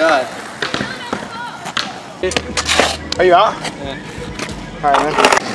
God. Are you out? Yeah. All right, man.